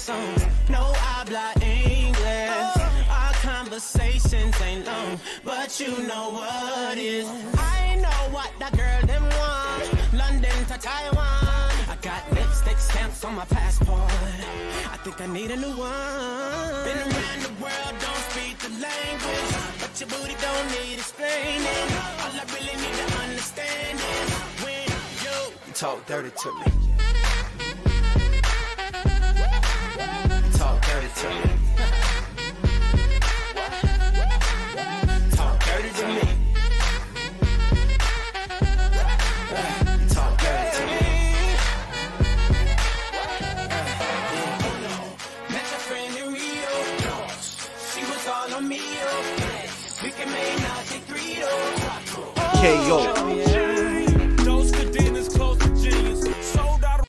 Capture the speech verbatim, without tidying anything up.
song. No habla English. Our conversations ain't long, but you know what is. I know what that girl them want. London to Taiwan. I got lipstick stamps on my passport. I think I need a new one. Been around the world, don't speak the language, but your booty don't need explaining. All I really need to understand is when you talk dirty to me. Talk dirty to me. Talk dirty to me. Talk dirty to me. Met a friend in Rio. She was all on me. We can make nothing three. K O